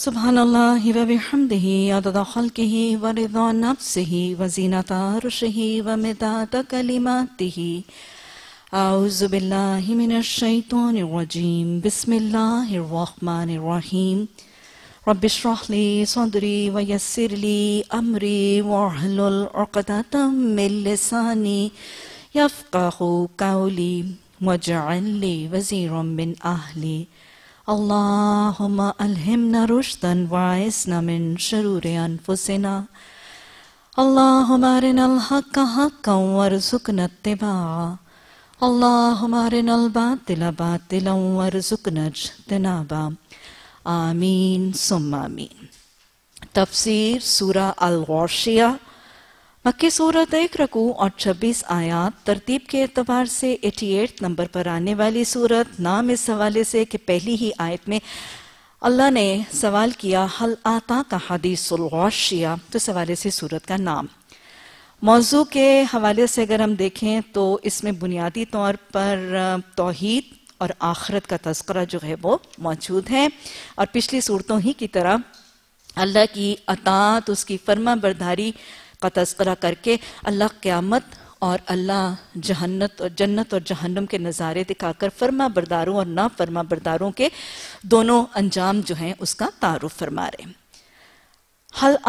सुब्हानल्लाहि व बिहम्दिहि अदद खल्किहि व रिदा नफ्सिहि व ज़ीनता अर्शिहि व मिदाद कलिमातिहि। औज़ु बिल्लाहि मिनश शैतानिर रजीम। बिस्मिल्लाहिर रहमानिर रहीम। रब्बि इश्रह ली सदरी व यस्सिर ली अमरी वहलुल उक़दतम मिन लिसानी यफ़क़हू क़ौली वजअल ली वज़ीरम मिन अहली। अल्लाहुम्मा अल्हिमना रुश्दन वअइज़ना मिन शुरूरि अनफुसिना। अल्लाहुम्मा अरिनल हक़्क़ हक़्क़न वरज़ुक़ना इत्तिबाअ। अल्लाहुम्मा अरिनल बातिला बातिलन वरज़ुक़ना इज्तनाबा। आमीन सुम्मा आमीन। तफसीर सूरह अल-गाशिया मक्की सूरत 1 रकू और 26 आयात। तरतीब के एतबार से 88 नंबर पर आने वाली सूरत। नाम इस हवाले से कि पहली ही आयत में अल्लाह ने सवाल किया हल आता का हदीसुल गाशिया, तो इस हवाले से सूरत का नाम। मौजू के हवाले से अगर हम देखें तो इसमें बुनियादी तौर पर तौहीद और आखिरत का तज़किरा जो है वो मौजूद है, और पिछली सूरतों ही की तरह अल्लाह की अताअत, उसकी फर्मा बरदारी का तज़किरा करके अल्लाह क़यामत और अल्लाह जन्नत और जहन्नम के नज़ारे दिखाकर फर्मा बरदारों और ना फर्मा बरदारों के दोनों अंजाम जो हैं उसका तारुफ फरमा रहे। हल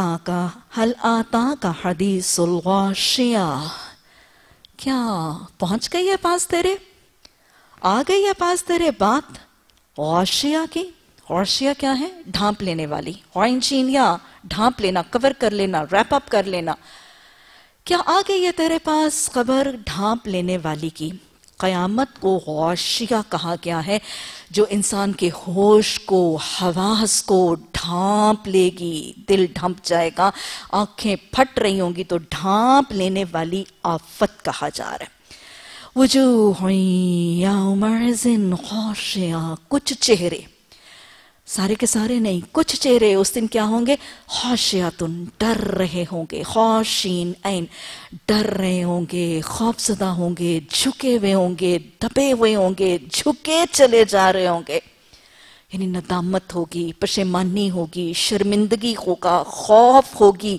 आता का हदीसुल गाशिया, क्या पहुंच गई है पास तेरे, आ गई है पास तेरे बात गाशिया की। गाशिया क्या है? ढांप लेने वाली। गाशिया ढांप लेना, कवर कर लेना, रैप अप कर लेना। क्या आ गई है तेरे पास खबर ढांप लेने वाली की। क़यामत को गाशिया कहा गया है जो इंसान के होश को, हवास को ढांप लेगी। दिल ढंप जाएगा, आंखें फट रही होंगी तो ढांप लेने वाली आफत कहा जा रहा है। वजूह यौमइज़िन गाशिया, कुछ चेहरे, सारे के सारे नहीं, कुछ चेहरे उस दिन क्या होंगे? खाशियातुन, डर रहे होंगे। खाशीन ऐन, डर रहे होंगे, खौफज़दा होंगे, झुके हुए होंगे, दबे हुए होंगे, झुके चले जा रहे होंगे। यानी नदामत होगी, पशेमानी होगी, शर्मिंदगी होगा, खौफ होगी।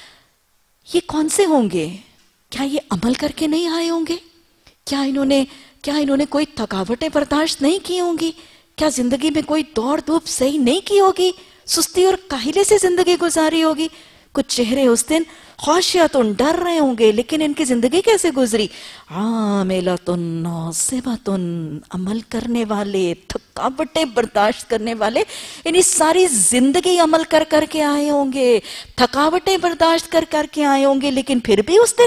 ये कौन से होंगे? क्या ये अमल करके नहीं आए होंगे? क्या इन्होंने कोई थकावटें बर्दाश्त नहीं की होंगी? क्या जिंदगी में कोई दौड़ धूप सही नहीं की होगी? सुस्ती और काहिले से जिंदगी गुजारी होगी। कुछ चेहरे उस दिन खाशियातुन, डर रहे होंगे, लेकिन इनकी जिंदगी कैसे गुजरी? आमिलतुन नासिबतुन, अमल करने वाले, थकावटें बर्दाश्त करने वाले, यानी सारी जिंदगी अमल कर करके आए होंगे, थकावटें बर्दाश्त कर करके आए होंगे, लेकिन फिर भी उस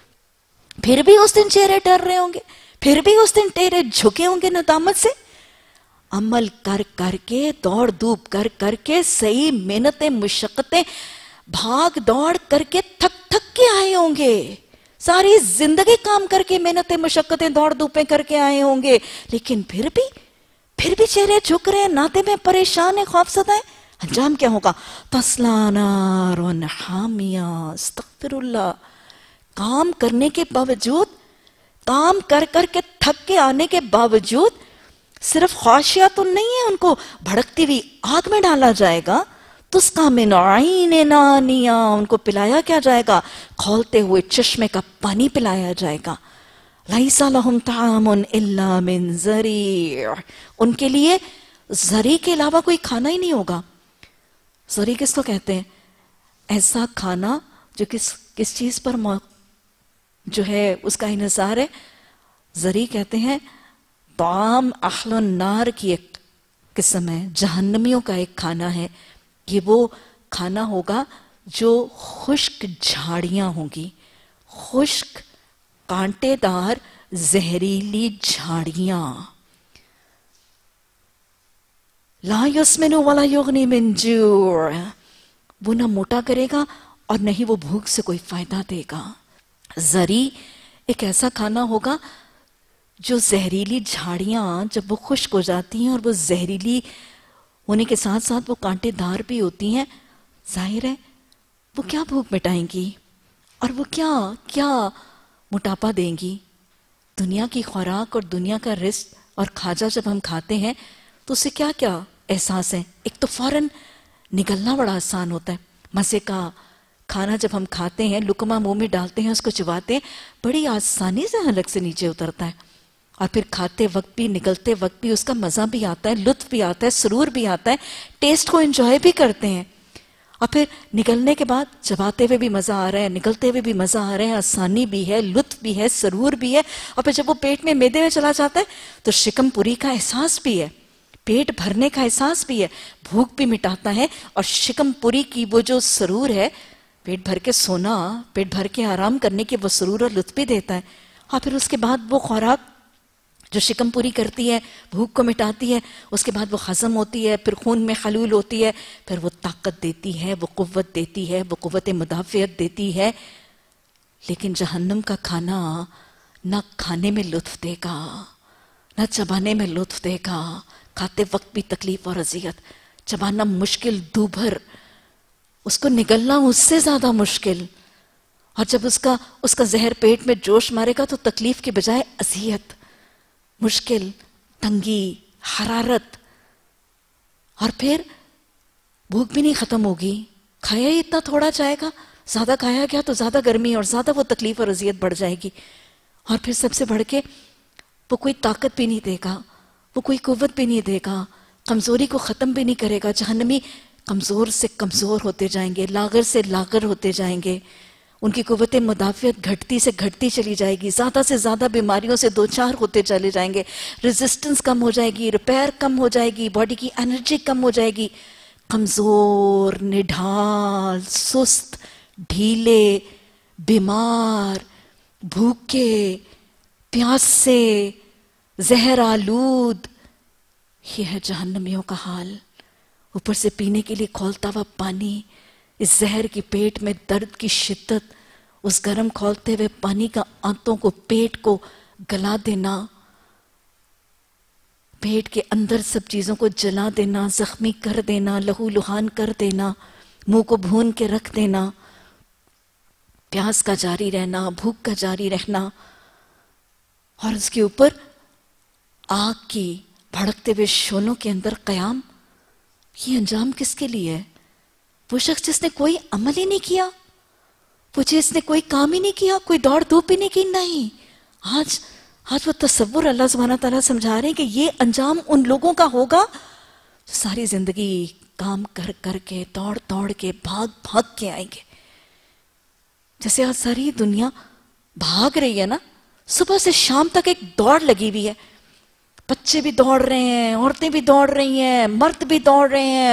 दिन चेहरे डर रहे होंगे, फिर भी उस दिन चेहरे झुके होंगे नदामत से। अमल कर करके, दौड़ धूप कर करके, सही मेहनतें मुशक्कतें भाग दौड़ करके थक के आए होंगे। सारी जिंदगी काम करके मेहनतें मुशक्कतें दौड़ धूपें करके आए होंगे, लेकिन फिर भी चेहरे झुक रहे हैं, नाते में परेशान है, खौफज़दा है। अंजाम क्या होगा? तस्ला नारुन हामिया, अस्तग़फिरुल्लाह। काम करने के बावजूद, काम कर करके थक के आने के बावजूद सिर्फ ख्वाशिया तो नहीं है, उनको भड़कती हुई आग में डाला जाएगा। तुस्का मिन आईन आनिया, उनको पिलाया क्या जाएगा? खौलते हुए चश्मे का पानी पिलाया जाएगा। लैसा लहुम तामुन इल्ला मिन ज़री, उनके लिए ज़री के अलावा कोई खाना ही नहीं होगा। ज़री किसको कहते हैं? ऐसा खाना जो किस चीज पर जो है उसका इन्हिसार है। ज़री कहते हैं ताम अहलन नार की एक किस्म है, जहन्नमियों का एक खाना है। ये वो खाना होगा जो खुश्क झाड़ियां होंगी, खुश्क कांटेदार जहरीली झाड़ियां। ला युस्मिनु वला युगनी मिन जूअ, वो ना मोटा करेगा और नहीं वो भूख से कोई फायदा देगा। ज़री एक ऐसा खाना होगा जो जहरीली झाड़ियां जब वो खुश्क हो जाती हैं और वो जहरीली होने के साथ साथ वो कांटेदार भी होती हैं, जाहिर है वो क्या भूख मिटाएंगी और वो क्या क्या मोटापा देंगी। दुनिया की खुराक और दुनिया का रिस्क और खाजा जब हम खाते हैं तो उससे क्या क्या एहसास है? एक तो फौरन نگلنا بڑا آسان ہوتا ہے. مزے کا کھانا جب ہم کھاتے ہیں، لقمہ منہ میں ڈالتے ہیں، اس کو چباتے ہیں، بڑی آسانی سے حلق سے نیچے اترتا ہے، اور پھر کھاتے وقت بھی نگلتے وقت بھی اس کا مزہ بھی آتا ہے، لطف بھی آتا ہے، سرور بھی آتا ہے، ٹیسٹ کو انجوائے بھی کرتے ہیں. اور پھر نگلنے کے بعد چباتے ہوئے بھی مزہ آ رہا ہے، نگلتے ہوئے بھی مزہ آ رہا ہے، آسانی بھی ہے، لطف بھی ہے، سرور بھی ہے. اور پھر جب وہ پیٹ میں معدے میں چلا جاتا ہے تو شکم پوری کا احساس بھی ہے، پیٹ بھرنے کا احساس بھی ہے، بھوک بھی مٹاتا ہے. اور شکم پوری کی وہ جو سرور ہے، پیٹ بھر کے سونا، پیٹ بھر کے آرام کرنے کی وہ سرور اور لطف بھی دیتا ہے. اور پھر اس کے بعد وہ خوراک جو شکم پوری کرتی ہے، بھوک کو مٹاتی ہے، اس کے بعد وہ ہضم ہوتی ہے، پھر خون میں خلول ہوتی ہے، پھر وہ طاقت دیتی ہے، وہ قوت دیتی ہے، وہ قوت مدافعت دیتی ہے. لیکن جہنم کا کھانا نہ کھانے میں لطف دے گا، نہ چبانے میں لطف دے گا، کھاتے وقت بھی تکلیف اور اذیت، چبانا مشکل دوبھر، اس کو نگلنا اس سے زیادہ مشکل. اور جب اس کا زہر پیٹ میں جوش مارے گا تو تکلیف کے بجائے اذیت، مشکل، تنگی، حرارت. اور پھر بھوک بھی نہیں ختم ہوگی، کھایا ہی اتنا تھوڑا جائے گا، زیادہ کھایا گیا تو زیادہ گرمی اور زیادہ وہ تکلیف اور اذیت بڑھ جائے گی. اور پھر سب سے بڑھ کے وہ کوئی طاقت بھی نہیں دے گا، وہ کوئی قوت بھی نہیں دے گا، کمزوری کو ختم بھی نہیں کرے گا. جہنمی کمزور سے کمزور ہوتے جائیں گے، لاغر سے لاغر ہوتے جائیں گے، ان کی قوت مدافعت گھٹتی سے گھٹتی چلی جائے گی، زیادہ سے زیادہ بیماریوں سے دوچار ہوتے چلے جائیں گے، ریزسٹنس کم ہو جائے گی، ریپیئر کم ہو جائے گی، باڈی کی انرجی کم ہو جائے گی. کمزور، نڈھال، سست، ڈھیلے، بیمار، بھوکے، پیاسے، زہر آلود، یہ ہے جہنمیوں کا حال. اوپر سے پینے کے لیے کھولتا ہوا پانی، اس زہر کی پیٹ میں درد کی شدت، اس گرم کھولتے ہوئے پانی کا آنتوں کو، پیٹ کو گلا دینا، پیٹ کے اندر سب چیزوں کو جلا دینا، زخمی کر دینا، لہو لہان کر دینا، منہ کو بھون کے رکھ دینا، پیاس کا جاری رہنا، بھوک کا جاری رہنا. اور اس کے اوپر آگ کی بھڑکتے ہوئے شعلوں کے اندر قیام. یہ انجام کس کے لیے ہے؟ وہ شخص جس نے کوئی عمل ہی نہیں کیا، وہ جس نے کوئی کام ہی نہیں کیا، کوئی دوڑ دھوپ ہی نہیں کی. نہیں، آج وہ تصور اللہ سبحانہ تعالیٰ سمجھا رہے ہیں کہ یہ انجام ان لوگوں کا ہوگا جو ساری زندگی کام کر کر کے، دوڑ دوڑ کے، بھاگ بھاگ کے آئیں گے. جیسے آج ساری دنیا بھاگ رہی ہے نا، صبح سے شام تک ایک دوڑ لگی ہوئی ہے، بچے بھی دوڑ رہے ہیں، عورتیں بھی دوڑ رہی ہیں، مرد بھی دوڑ رہے ہیں،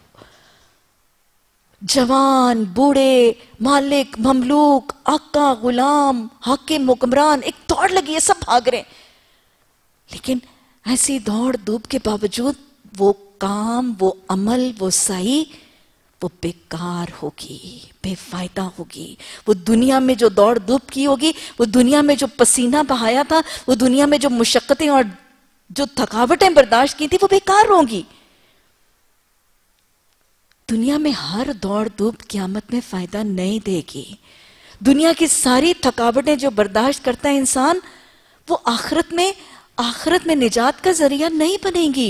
جوان، بوڑھے، مالک، مملوک، آقا، غلام، حاکم، حکمران، ایک دوڑ لگی ہے، سب بھاگ رہے ہیں. لیکن ایسی دوڑ دھوپ کے باوجود وہ کام، وہ عمل، وہ سعی، وہ بیکار ہوگی، بے فائدہ ہوگی. وہ دنیا میں جو دوڑ دھوپ کی ہوگی، وہ دنیا میں جو پسینہ بہایا تھا، وہ دنیا میں جو مشقتیں اور جو تھکاوٹیں برداشت کی تھی، وہ بیکار ہوں گی. دنیا میں ہر دوڑ دھوپ قیامت میں فائدہ نہیں دے گی. دنیا کی ساری تھکاوٹیں جو برداشت کرتا ہے انسان، وہ آخرت میں نجات کا ذریعہ نہیں بنے گی.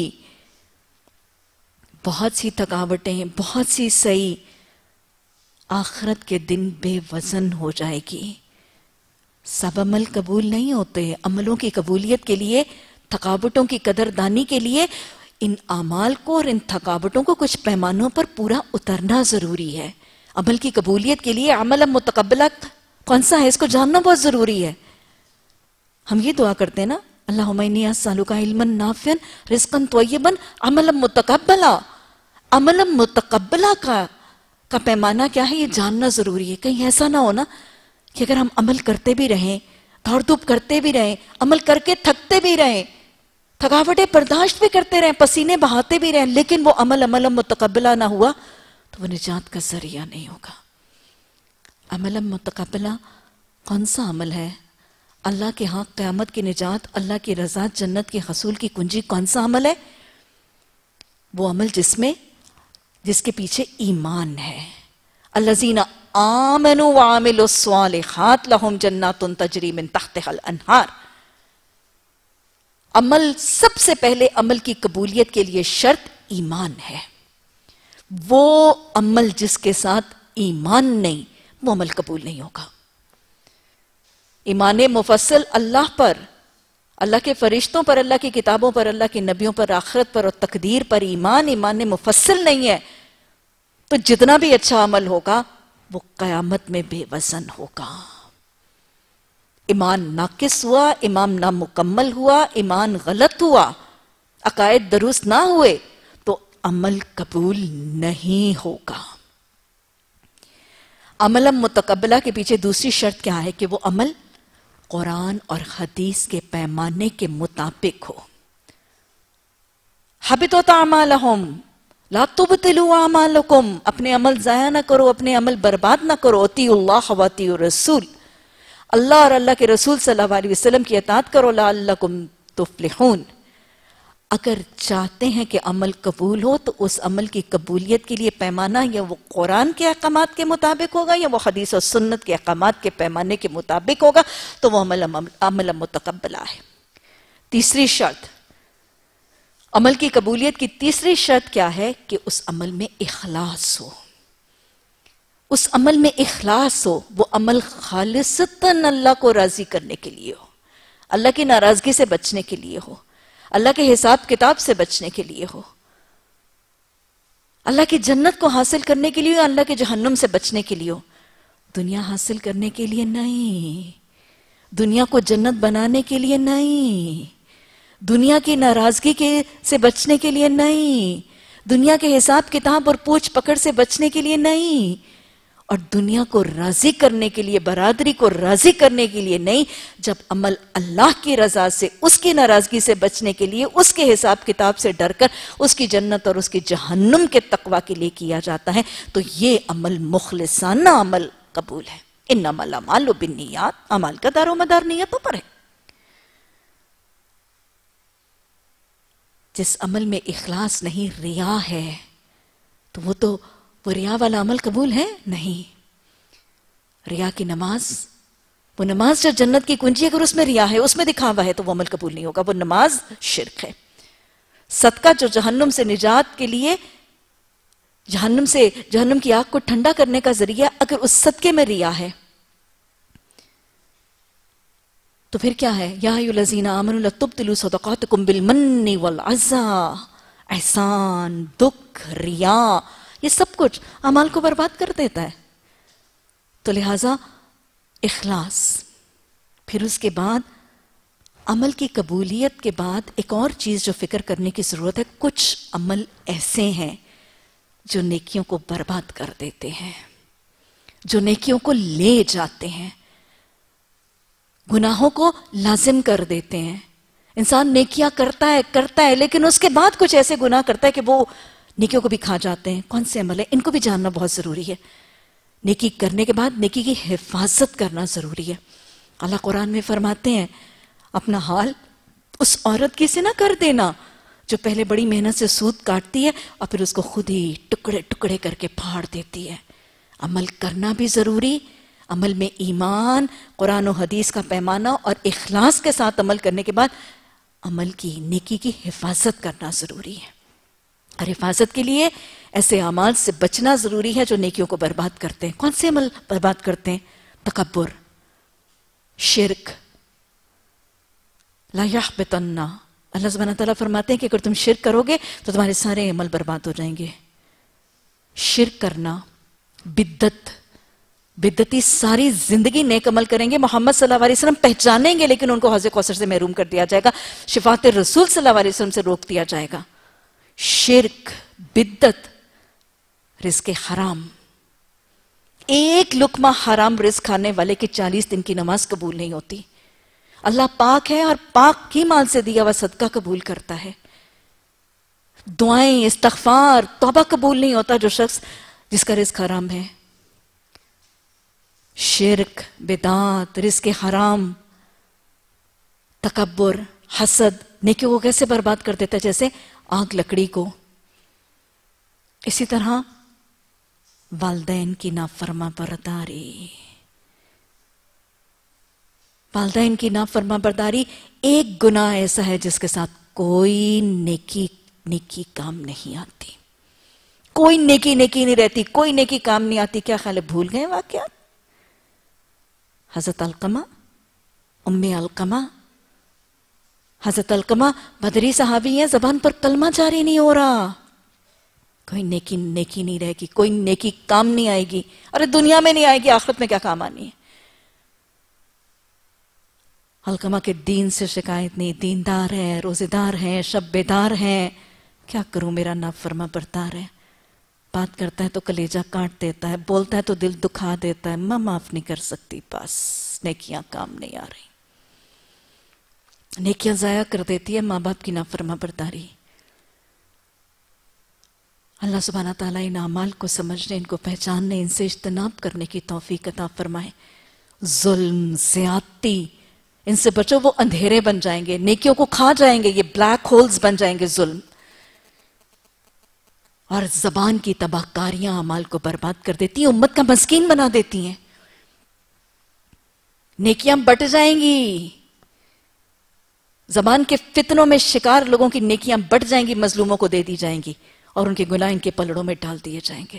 بہت سی تھکاوٹیں، بہت سی سعی آخرت کے دن بے وزن ہو جائے گی. سب عمل قبول نہیں ہوتے. عملوں کی قبولیت کے لیے، تھکاوٹوں کی قدردانی کے لیے، ان اعمال کو اور ان تھکاوٹوں کو کچھ پیمانوں پر پورا اترنا ضروری ہے. عمل کی قبولیت کے لیے عمل متقبلہ کون سا ہے، اس کو جاننا بہت ضروری ہے. ہم یہ دعا کرتے ہیں نا، اللہم انی اسألک علما نافعا رزقا طیبا عملا متقبلا. عمل متقبلہ کا پیمانہ کیا ہے، یہ جاننا ضروری ہے. کہیں ایسا نہ ہو نا کہ اگر ہم عمل کرتے بھی رہیں، دوڑ دھوپ کرتے بھی رہیں، عمل کر کے تھکتے بھی رہیں، تھکاوٹیں برداشت بھی کرتے رہیں، پسینے بہاتے بھی رہیں، لیکن وہ عمل متقبلہ نہ ہوا تو وہ نجات کا ذریعہ نہیں ہوگا. عمل متقبلہ کون سا عمل ہے؟ اللہ کے ہاں قیامت کی نجات، اللہ کی رضا، جنت کے حصول کی کنجی کون سا عمل ہے؟ وہ عمل جس کے پیچھے ایمان ہے. الذین آمنوا وعملوا الصالحات لہم جنات تجری من تحتها الانہار. عمل، سب سے پہلے عمل کی قبولیت کے لیے شرط ایمان ہے. وہ عمل جس کے ساتھ ایمان نہیں، وہ عمل قبول نہیں ہوگا۔ ایمان مفصل اللہ پر، اللہ کے فرشتوں پر، اللہ کی کتابوں پر، اللہ کے نبیوں پر، آخرت پر اور تقدیر پر ایمان مفصل نہیں ہے تو جتنا بھی اچھا عمل ہوگا وہ قیامت میں بے وزن ہوگا۔ ایمان ناقص ہوا، ایمان نامکمل ہوا، ایمان غلط ہوا، عقائد درست نہ ہوئے تو عمل قبول نہیں ہوگا۔ عمل متقبلہ کے پیچھے دوسری شرط کیا ہے کہ وہ عمل قرآن اور حدیث کے پیمانے کے مطابق ہو۔ حبطت اعمالہم لا تبطلوا اعمالکم، اپنے عمل ضائع نہ کرو، اپنے عمل برباد نہ کرو۔ اطیعوا اللہ واطیعوا الرسول، اللہ اور اللہ کے رسول صلی اللہ علیہ وسلم کی اطاعت کرو، لعلکم تفلحون۔ اگر چاہتے ہیں کہ عمل قبول ہو تو اس عمل کی قبولیت کے لیے پیمانہ یا وہ قرآن کے احکامات کے مطابق ہوگا یا وہ حدیث اور سنت کے احکامات کے پیمانے کے مطابق ہوگا، تو وہ عمل متقبلہ ہے۔ تیسری شرط، عمل کی قبولیت کی تیسری شرط کیا ہے کہ اس عمل میں اخلاص ہو۔ اس عمل میں اخلاص ہو، وہ عمل خالصتاً اللہ کو راضی کرنے کے لیے ہو، اللہ کی ناراضگی سے بچنے کے لیے ہو، اللہ کے حساب کتاب سے بچنے کے لیے ہو، اللہ کی جنت کو حاصل کرنے کے لیے ہو، اللہ کے جہنم سے بچنے کے لیے ہو، دنیا حاصل کرنے کے لیے نہیں، دنیا کو جنت بنانے کے لیے نہیں، دنیا کی ناراضگی سے بچنے کے لیے نہیں، دنیا کے حساب کتاب اور پوچھ پکڑ سے بچنے کے لیے نہیں، اور دنیا کو راضی کرنے کے لیے، برادری کو راضی کرنے کے لیے نہیں۔ جب عمل اللہ کی رضا سے، اس کی ناراضگی سے بچنے کے لیے، اس کے حساب کتاب سے ڈر کر اس کی جنت اور اس کی جہنم کے تقوی کے لیے کیا جاتا ہے تو یہ عمل مخلصانہ عمل قبول ہے۔ انما الاعمال بالنیات، اعمال کا دار و مدار نیتوں پر ہے۔ جس عمل میں اخلاص نہیں، ریا ہے، تو وہ ریا والا عمل قبول ہے نہیں۔ ریا کی نماز، وہ نماز جو جنت کی کنجی، اگر اس میں ریا ہے، اس میں دکھاوا ہے تو وہ عمل قبول نہیں ہوگا، وہ نماز شرک ہے۔ صدقہ جو جہنم سے نجات کے لیے، جہنم کی آگ کو ٹھنڈا کرنے کا ذریعہ، اگر اس صدقے میں ریا ہے تو پھر کیا ہے؟ یا ایھا الذین آمنوا لا تبطلوا صدقاتکم بالمن والعزا، احسان، دکھ، ریا، یہ سب کچھ اعمال کو برباد کر دیتا ہے۔ تو لہٰذا اخلاص، پھر اس کے بعد عمل کی قبولیت کے بعد ایک اور چیز جو فکر کرنے کی ضرورت ہے، کچھ عمل ایسے ہیں جو نیکیوں کو برباد کر دیتے ہیں، جو نیکیوں کو لے جاتے ہیں، گناہوں کو لازم کر دیتے ہیں۔ انسان نیکیاں کرتا ہے لیکن اس کے بعد کچھ ایسے گناہ کرتا ہے کہ وہ نیکیوں کو بھی کھا جاتے ہیں۔ کون سے عمل ہے؟ ان کو بھی جاننا بہت ضروری ہے۔ نیکی کرنے کے بعد نیکی کی حفاظت کرنا ضروری ہے۔ اللہ قرآن میں فرماتے ہیں اپنا حال اس عورت کی سے نہ کر دینا جو پہلے بڑی محنت سے سود کاٹتی ہے اور پھر اس کو خود ہی ٹکڑے ٹکڑے کر کے پھاڑ دیتی ہے۔ عمل کرنا بھی ضروری، عمل میں ایمان، قرآن و حدیث کا پیمانہ اور اخلاص کے ساتھ عمل کرنے کے بعد عمل کی، نیکی کی حفاظت کرنا ضروری ہے۔ اور حفاظت کے لیے ایسے اعمال سے بچنا ضروری ہے جو نیکیوں کو برباد کرتے ہیں۔ کون سے عمل برباد کرتے ہیں؟ تکبر، شرک، لا یحبطن، اللہ سبحانہ تعالیٰ فرماتے ہیں کہ اگر تم شرک کرو گے تو تمہارے سارے عمل برباد ہو جائیں گے۔ شرک کرنا، بدعتی ساری زندگی نیک عمل کریں گے، محمد صلی اللہ علیہ وسلم پہچانیں گے لیکن ان کو حوض کوثر سے محروم کر دیا جائے گا، شفاعت رسول صلی اللہ علیہ وسلم سے روک دیا جائے گا۔ شرک، بدعت، رزق حرام، ایک لقمہ حرام رزق کھانے والے کی 40 دن کی نماز قبول نہیں ہوتی۔ اللہ پاک ہے اور پاک کی مال سے دیا ہوا صدقہ قبول کرتا ہے۔ دعائیں، استغفار، توبہ قبول نہیں ہوتا جو شخص جس کا رزق حرام ہے۔ شرک، بدعت، رزق حرام، تکبر، حسد نیکیوں کو کیسے برباد کر دیتا ہے؟ جیسے آگ لکڑی کو۔ اسی طرح والدین کی نافرما برداری، والدین کی نافرما برداری ایک گناہ ایسا ہے جس کے ساتھ کوئی نیکی کام نہیں آتی، کوئی نیکی نہیں رہتی، کوئی نیکی کام نہیں آتی. کیا خیال ہے بھول گئے واقعات؟ حضرت علقمہ، ام علقمہ، حضرت علقمہ بدری صحابی ہیں، زبان پر کلمہ جاری نہیں ہو رہا. کوئی نیکی نہیں رہے گی، کوئی نیکی کام نہیں آئے گی. ارے دنیا میں نہیں آئے گی، آخرت میں کیا کام آنی ہے؟ علقمہ کے دین سے شکایت نہیں، دیندار ہے، روزے دار ہیں، شب بیدار ہیں. کیا کروں، میرا نافرما بردار ہے. بات کرتا ہے تو کلیجہ کاٹ دیتا ہے، بولتا ہے تو دل دکھا دیتا ہے. میں معاف نہیں کر سکتی، بس نیکیاں کام نہیں آ رہی. نیکیاں ضائع کر دیتی ہے ماں باپ کی نافرما برداری. اللہ سبحانہ تعالیٰ ان اعمال کو سمجھنے، ان کو پہچاننے، ان سے اجتناب کرنے کی توفیق عطا فرمائے. ظلم، زیادتی، ان سے بچو، وہ اندھیرے بن جائیں گے، نیکیوں کو کھا جائیں گے، یہ بلیک ہولز بن جائیں گے ظلم. اور زبان کی تباہ کاریاں اعمال کو برباد کر دیتی ہیں، امت کا مسکین بنا دیتی ہیں. نیکیاں بٹ جائیں گی، زبان کے فتنوں میں شکار لوگوں کی نیکیاں بٹ جائیں گی، مظلوموں کو دے دی جائیں گی، اور ان کے گناہ ان کے پلڑوں میں ڈال دیے جائیں گے.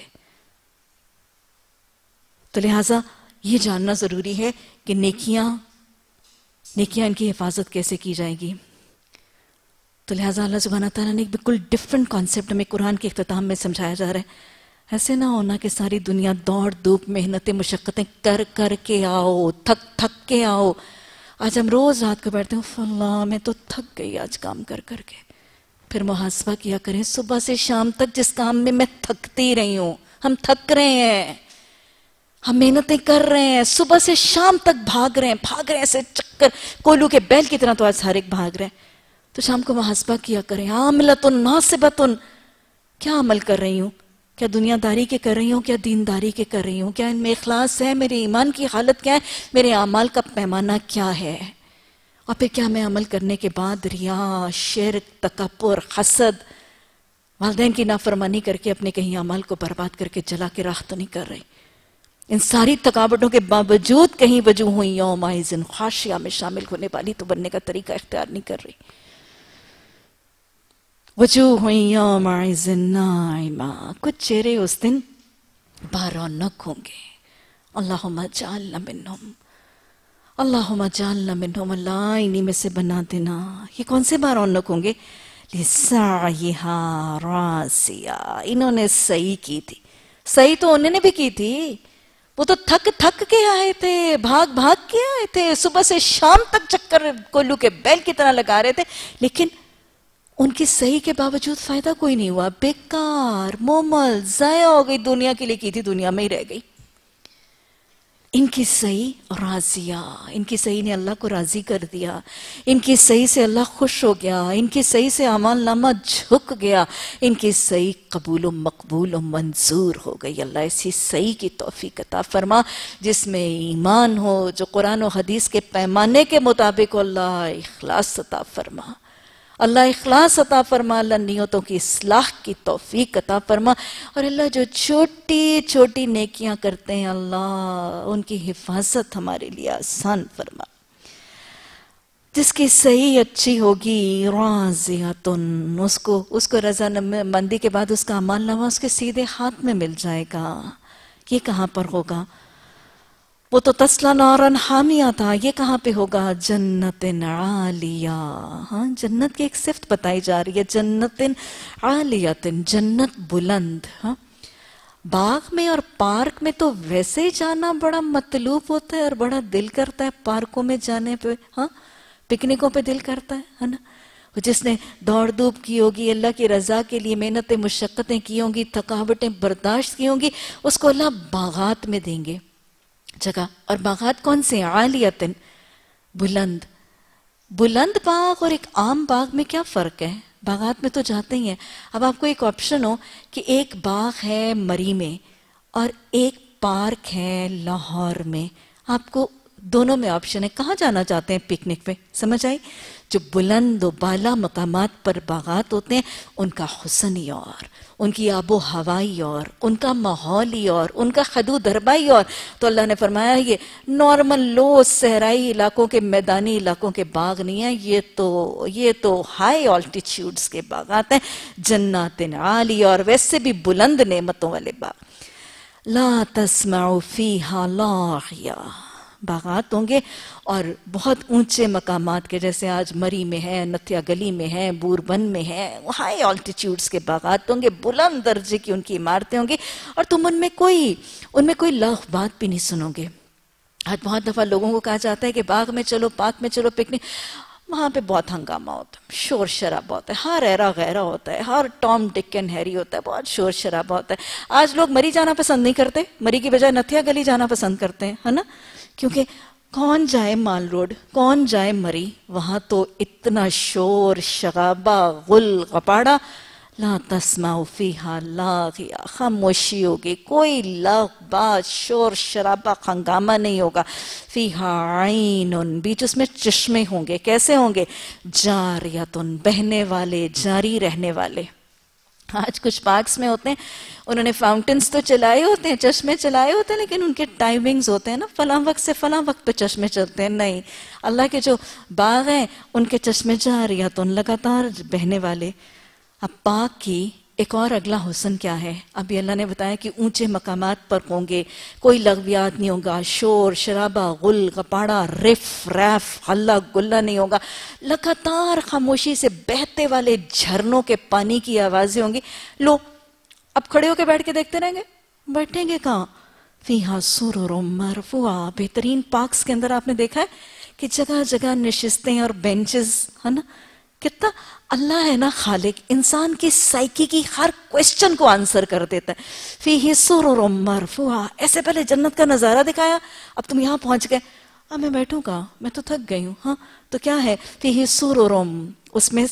تو لہٰذا یہ جاننا ضروری ہے کہ نیکیاں ان کی حفاظت کیسے کی جائے گی. تو لہٰذا اللہ سبحانہ تعالیٰ نے ایک بالکل ڈیفرنٹ کانسیپٹ ہمیں قرآن کے اختتام میں سمجھایا جا رہا ہے. ایسے نہ ہونا کہ ساری دنیا دوڑ دھوپ محنتیں مشقتیں کر کے آؤ، تھک کے آؤ. آج ہم روز رات کو بیٹھتے ہیں، اللہ میں تو تھک گئی آج کام کر کے. پھر محاسبہ کیا کریں، صبح سے شام تک جس کام میں تھکتی رہی ہوں. ہم تھک رہے ہیں، ہم محنتیں کر رہے ہیں، صبح سے شام تک بھاگ رہے ہیں ایسے چکر کولو کے بیل کی طرح. تو آج ہر ایک بھاگ رہے ہیں. تو شام کو محاسبہ کیا کریں، عاملۃ ناصبۃ، کیا عمل کر رہی ہوں؟ کیا دنیا داری کے کر رہی ہوں، کیا دینداری کے کر رہی ہوں؟ کیا ان میں اخلاص ہے؟ میرے ایمان کی حالت کیا ہے؟ میرے اعمال کا پیمانہ کیا ہے؟ اور پھر کیا میں عمل کرنے کے بعد ریا، شرک، تکبر، حسد، والدین کی نافرمانی کر کے اپنے کہیں اعمال کو برباد کر کے جلا کے راہ تو نہیں کر رہی؟ ان ساری تھکاوٹوں کے باوجود کہیں وجوہ یومئذ خاشعہ میں شامل ہونے والی تو بننے کا طریقہ اختیار نہیں کر رہی. وجوہ یومئذ ناعمہ، کچھ چہرے اس دن بارونق ہوں گے. اللہم اجعلنا منہم، اللہم اجعلنا منہم، اللہ انہی میں سے بنا دینا. یہ کون سے بارونق ہوں گے؟ لسعیہا راضیہ، انہوں نے صحیح کی تھی. صحیح تو انہوں نے بھی کی تھی، وہ تو تھک کے آئے تھے، بھاگ کے آئے تھے، صبح سے شام تک چکر کولو کے بیل کی طرح لگا رہے تھے، لیکن ان کی صحیح کے باوجود فائدہ کوئی نہیں ہوا. بیکار، مومل، ضائع ہو گئی. دنیا کے لیے کی تھی، دنیا میں ہی رہ گئی. ان کی صحیح راضیہ، ان کی صحیح نے اللہ کو راضی کر دیا. ان کی صحیح سے اللہ خوش ہو گیا. ان کی صحیح سے اعمال نامہ جھک گیا. ان کی صحیح قبول و مقبول و منظور ہو گئی. اللہ ایسی صحیح کی توفیق عطا فرما جس میں ایمان ہو، جو قرآن و حدیث کے پیمانے کے مطابق ہو. اللہ اخلاص عطا فرما، اللہ اخلاص عطا فرما، اللہ نیتوں کی اصلاح کی توفیق عطا فرما. اور اللہ جو چھوٹی چھوٹی نیکیاں کرتے ہیں، اللہ ان کی حفاظت ہمارے لیے آسان فرما. جس کی صحیح اچھی ہوگی راضیۃن، اس کو رضا مندی کے بعد اس کا اعمال نامہ اس کے سیدھے ہاتھ میں مل جائے گا. یہ کہاں پر ہوگا؟ وہ تو تسلا نارن حامیہ تھا، یہ کہاں پہ ہوگا؟ جنت عالیہ. ہاں، جنت کی ایک صفت بتائی جا رہی ہے، جنت عالیہ، جنت بلند. ہاں، باغ میں اور پارک میں تو ویسے ہی جانا بڑا مطلوب ہوتا ہے اور بڑا دل کرتا ہے پارکوں میں جانے پہ، ہاں پکنکوں پہ دل کرتا ہے نا. جس نے دوڑ دھوپ کی ہوگی، اللہ کی رضا کے لیے محنتیں مشقتیں کی ہوں گی، تھکاوٹیں برداشت کی ہوں گی، اس کو اللہ باغات میں دیں گے جگہ. اور باغات کون سے؟ عالیتن، بلند. بلند باغ اور ایک عام باغ میں کیا فرق ہے؟ باغات میں تو جاتے ہی ہیں. اب آپ کو ایک آپشن ہو کہ ایک باغ ہے مری میں اور ایک پارک ہے لاہور میں، آپ کو دونوں میں آپشن ہے. کہاں جانا چاہتے ہیں پکنک پہ؟ سمجھ آئی؟ جو بلند و بالا مقامات پر باغات ہوتے ہیں ان کا حسن ہی اور، ان کی آب و ہوائی اور، ان کا ماحول ہی اور، ان کا خدو دربائی اور. تو اللہ نے فرمایا یہ نارمل لو صحرائی علاقوں کے میدانی علاقوں کے باغ نہیں ہیں، یہ تو ہائی آلٹیچیوڈز کے باغات ہیں، جنات عالی اور ویسے بھی بلند نعمتوں والے باغ. لا تسمع فیہا لاغیہ، باغات ہوں گے اور بہت اونچے مقامات کے، جیسے آج مری میں ہے، نتھیا گلی میں ہے، بوربن میں ہے، ہائی آلٹیچیوڈز کے باغات ہوں گے، بلند درجے کی ان کی عمارتیں ہوں گی، اور تم ان میں کوئی لاغ بات بھی نہیں سنو گے. آج بہت دفعہ لوگوں کو کہا جاتا ہے کہ باغ میں چلو، پارک میں چلو، پکنک. وہاں پہ بہت ہنگامہ ہوتا ہے، شور شرابہ ہوتا ہے، ہر ایرا غیرہ ہوتا ہے، ہر ٹام ڈک اینڈ ہیری ہوتا ہے، بہت شور شرابہ ہوتا ہے. آج لوگ مری جانا پسند نہیں کرتے، مری کی بجائے نتھیا گلی جانا پسند کرتے ہیں، ہے نا؟ کیونکہ کون جائے مال روڈ، کون جائے مری، وہاں تو اتنا شور شغابہ غل غپاڑا. لا تسمع فیہا لاغیہ، خاموشی ہوگی، کوئی لاغ بات شور شرابہ ہنگامہ نہیں ہوگا. فیہا عین، بیچ اس میں چشمے ہوں گے. کیسے ہوں گے؟ جاریتن، بہنے والے، جاری رہنے والے. آج کچھ پارکس میں ہوتے ہیں، انہوں نے فاؤنٹنز تو چلائے ہوتے ہیں، چشمے چلائے ہوتے ہیں، لیکن ان کے ٹائمنگز ہوتے ہیں نا، فلاں وقت سے فلاں وقت پہ چشمے چلتے ہیں. نہیں، اللہ کے جو باغ ہیں ان کے چشمے جاریتن، لگاتار بہنے والے. اب پاک کی ایک اور اگلا حسن کیا ہے؟ ابھی اللہ نے بتایا کہ اونچے مقامات پر ہوں گے، کوئی لغویات نہیں ہوگا، شور شرابہ غل غپاڑا رف ریف ہلا گلا نہیں ہوگا، لگاتار خاموشی سے بہتے والے جھرنوں کے پانی کی آوازیں ہوں گی. لو اب کھڑے ہو کے بیٹھ کے دیکھتے رہیں گے؟ بیٹھیں گے کہاں؟ فیہا سرر مرفوعہ. بہترین پارکس کے اندر آپ نے دیکھا ہے کہ جگہ جگہ نشستیں اور بینچز، ہے نا؟ کتنا اللہ ہے نا خالق، انسان کی سائیکی کی ہر کویسچن کو آنسر کر دیتا ہے. فیہ سرر مرفوعہ. ایسے پہلے جنت کا نظارہ دکھایا، اب تم یہاں پہنچ گئے، اب میں بیٹھوں گا، میں تو تھک گئی ہوں. ہاں تو کیا ہے؟ فیہ سرر، اس میں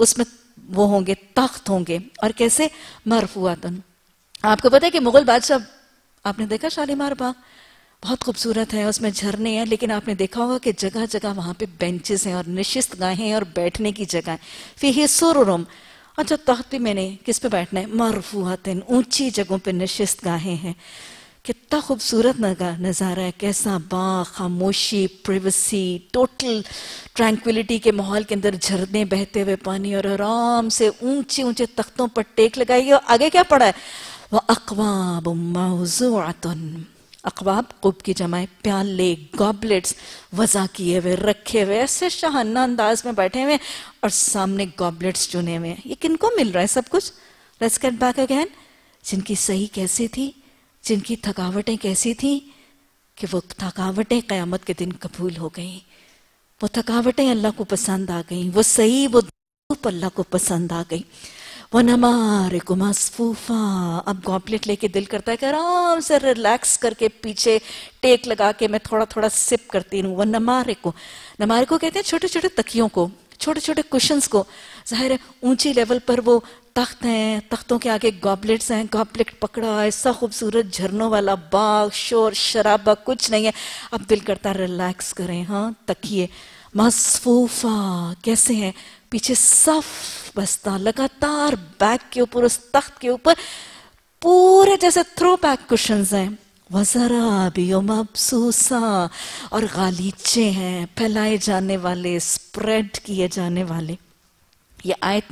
وہ ہوں گے، تخت ہوں گے، اور کیسے؟ مرفوعاتن. آپ کو پتہ ہے کہ مغل بادشاہ، آپ نے دیکھا شالیمار باغ بہت خوبصورت ہے، اس میں جھرنے ہیں، لیکن آپ نے دیکھا ہوگا کہ جگہ جگہ وہاں پہ بینچز ہیں اور نشست گاہیں ہیں اور بیٹھنے کی جگہ ہیں. فیہ سرر، اچھا تخت بھی میں نے کس پہ بیٹھنا ہے؟ مرفوعاتن، اونچی جگہوں پہ نشست گاہیں ہیں. کتنا خوبصورت نظارہ ہے، کیسا باغ، خاموشی، پریویسی، ٹوٹل ٹرانکویلٹی کے ماحول کے اندر جھرنے بہتے ہوئے پانی، اور آرام سے اونچے اونچے تختوں پر ٹیک لگائی. اور آگے کیا پڑا ہے؟ وَأَقْوَابٌ مَوْضُوعَةٌ. اقواب، قب کی جمع، پیالے، گابلٹس وضع کیے ہوئے، رکھے ہوئے، ایسے شاہانہ انداز میں بیٹھے ہوئے، اور سامنے گابلٹس چنے ہوئے. یہ کن کو مل رہا ہے سب کچھ؟ Let's get back again. جن کی صحیح کیسی تھی، جن کی تھکاوٹیں کیسی تھیں کہ وہ تھکاوٹیں قیامت کے دن قبول ہو گئیں، وہ تھکاوٹیں اللہ کو پسند آ گئیں، وہ صحیح وہ دھوپ اللہ کو پسند آ گئی. وَنَمَارِقُ مَصْفُوفَةٌ. اب گوبلٹ لے کے دل کرتا ہے کہ آرام سے ریلیکس کر کے پیچھے ٹیک لگا کے میں تھوڑا تھوڑا سپ کرتی ہوں. وَنَمَارِقُ، نمارق کہتے ہیں چھوٹے چھوٹے تکیوں کو، چھوٹے چھوٹے کشنز کو. ظاہر ہے اونچی لیول پر وہ تخت ہیں، تختوں کے آگے گوبلٹس ہیں، گوبلٹ پکڑا، ایسا خوبصورت جھرنوں والا باغ، شور شرابہ کچھ نہیں ہے. اب دل کرتا ہے ریلیکس کریں، ہاں تکیے. مصفوفہ، کیسے ہیں؟ پیچھے صف بستہ، لگاتار بیک کے اوپر، اس تخت کے اوپر پورے جیسے تھرو بیک کشنز ہیں. وَزَرَابِيُّ مَبْثُوثَةٌ، اور غالیچے ہیں، پھیلائے جانے والے، سپریڈ کیے جانے والے. یہ آیت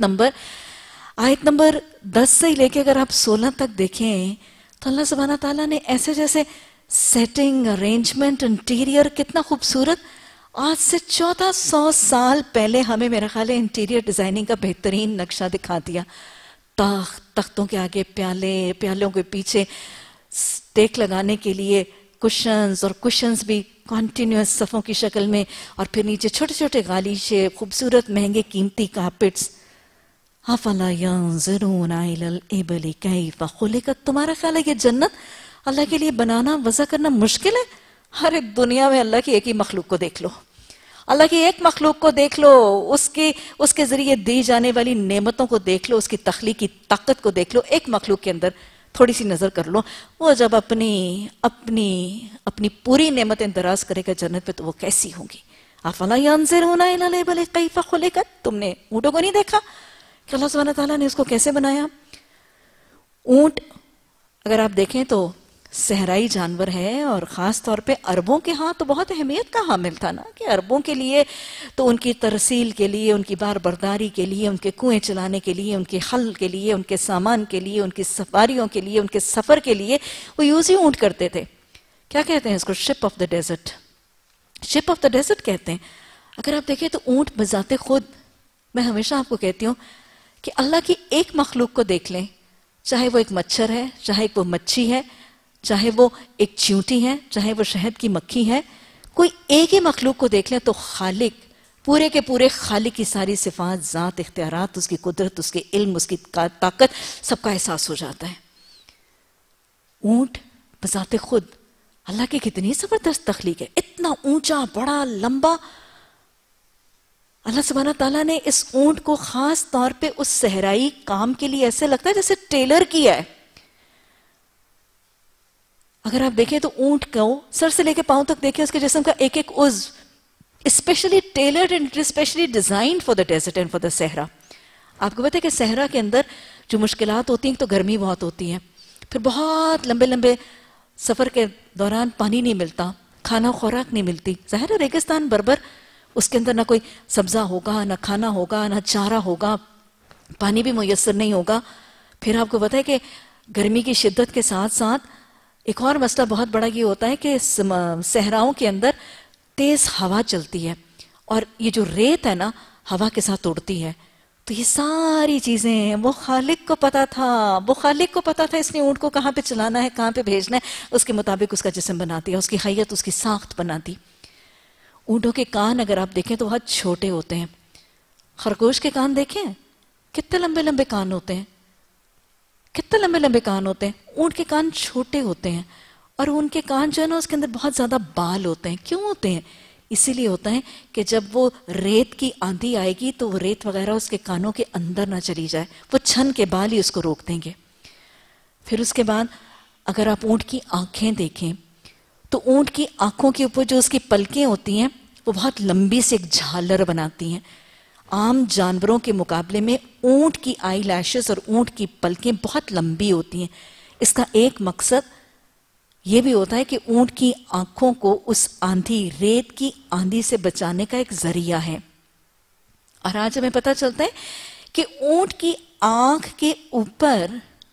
نمبر 10 سے لے کے اگر آپ 16 تک دیکھیں تو اللہ سبحانہ تعالیٰ نے ایسے جیسے سیٹنگ، ارینجمنٹ، انٹیریئر کتنا خوبصورت. آج سے 1400 سال پہلے ہمیں میرا خیال ہے انٹیریئر ڈیزائننگ کا بہترین نقشہ دکھا دیا. تختوں کے آگے پیالے، پیالوں کے پیچھے ٹیک لگانے کے لیے کشنز، اور کشنز بھی کنٹینیوس صفوں کی شکل میں، اور پھر نیچے چھوٹے چھوٹے غالیچے، خوبصورت مہنگے قیمتی کارپٹس. أَفَلَا يَنظُرُونَ إِلَى الْإِبِلِ كَيْفَ خُلِقَتْ. تمہارا خیال ہے یہ جنت اللہ کے لیے بنانا، وضع کرنا مشکل ہے؟ ہر ایک دنیا میں اللہ کی ایک ہی مخلوق کو دیکھ لو، اللہ کی ایک مخلوق کو دیکھ لو، اس کے ذریعے دی جانے والی نعمتوں کو دیکھ لو، اس کی تخلیقی طاقت کو دیکھ لو. ایک مخلوق کے اندر تھوڑی سی نظر کر لو، وہ جب اپنی پوری نعمتیں دراز کرے گا جنت پہ تو وہ کیسی ہوں گی. افلا ينظرون الى الابل كيف خلقت، تم نے اونٹوں کو نہیں دیکھا کہ اللہ سبحانہ تعالیٰ نے اس کو کیسے بنایا. اونٹ اگر آپ دیکھیں تو صحرائی جانور ہے، اور خاص طور پہ عربوں کے ہاں تو بہت اہمیت کا حامل تھا نا، کہ عربوں کے لیے تو ان کی ترسیل کے لیے، ان کی بار برداری کے لیے، ان کے کنویں چلانے کے لیے، ان کے حل کے لیے، ان کے سامان کے لیے، ان کی سفاریوں کے لیے، ان کے سفر کے لیے وہ یوز ہی اونٹ کرتے تھے. کیا کہتے ہیں اس کو؟ Ship of the desert. Ship of the desert کہتے ہیں. اگر آپ دیکھیں تو اونٹ بذات خود، میں ہمیشہ آپ کو کہتی ہوں کہ اللہ کی ایک مخلوق کو دیکھ لیں، چاہے وہ ایک مچھر ہے، چاہے وہ مچھی ہے، چاہے وہ ایک چیونٹی ہے، چاہے وہ شہد کی مکھی ہے، کوئی ایک ہی مخلوق کو دیکھ لیں تو خالق، پورے کے پورے خالق کی ساری صفات، ذات، اختیارات، اس کی قدرت، اس کے علم، اس کی طاقت، سب کا احساس ہو جاتا ہے. اونٹ بذات خود اللہ کی کتنی زبردست تخلیق ہے، اتنا اونچا، بڑا، لمبا. اللہ سبحانہ تعالیٰ نے اس اونٹ کو خاص طور پہ اس صحرائی کام کے لیے ایسے لگتا ہے جیسے ٹیلر کیا ہے. اگر آپ دیکھیں تو اونٹ کو سر سے لے کے پاؤں تک دیکھیں، اس کے جسم کا ایک ایک عضو specially tailored and specially designed for the desert and for the صحرا. آپ کو پتہ ہے کہ صحرا کے اندر جو مشکلات ہوتی ہیں تو گرمی بہت ہوتی ہے، پھر بہت لمبے لمبے سفر کے دوران پانی نہیں ملتا، کھانا خوراک نہیں ملتی. ظاہر ہے ریگستان بربر، اس کے اندر نہ کوئی سبزہ ہوگا، نہ کھانا ہوگا، نہ چارہ ہوگا، پانی بھی میسر نہیں ہوگا. پھر آپ کو پتہ ہے کہ گرمی کی شدت کے ساتھ ساتھ ایک اور مسئلہ بہت بڑا یہ ہوتا ہے کہ صحراؤں کے اندر تیز ہوا چلتی ہے، اور یہ جو ریت ہے نا ہوا کے ساتھ اڑتی ہے. تو یہ ساری چیزیں وہ خالق کو پتا تھا، اس نے اونٹ کو کہاں پہ چلانا ہے، کہاں پہ بھیجنا ہے، اس کے مطابق اس کا جسم بناتی ہے، اس کی حیت، اس کی ساخت بناتی. اونٹوں کے کان اگر آپ دیکھیں تو بہت چھوٹے ہوتے ہیں. خرگوش کے کان دیکھیں کتنے لمبے لمبے کان ہوتے ہیں، کتنے لمبے لمبے کان ہوتے ہیں. اونٹ کے کان چھوٹے ہوتے ہیں، اور ان کے کان جو ہے نا اس کے اندر بہت زیادہ بال ہوتے ہیں. کیوں ہوتے ہیں؟ اسی لیے ہوتا ہے کہ جب وہ ریت کی آندھی آئے گی تو وہ ریت وغیرہ اس کے کانوں کے اندر نہ چلی جائے، وہ چھن کے بال ہی اس کو روک دیں گے. پھر اس کے بعد اگر آپ اونٹ کی آنکھیں دیکھیں تو اونٹ کی آنکھوں کے اوپر جو اس کی پلکیں ہوتی ہیں وہ بہت لمبی سے ایک جھالر بناتی ہیں. عام جانوروں کے مقابلے میں اونٹ کی آئی لیشز اور اونٹ کی پلکیں بہت لمبی ہوتی ہیں. اس کا ایک مقصد یہ بھی ہوتا ہے کہ اونٹ کی آنکھوں کو اس آندھی، ریت کی آندھی سے بچانے کا ایک ذریعہ ہے. اور آج ہمیں پتہ چلتا ہے کہ اونٹ کی آنکھ کے اوپر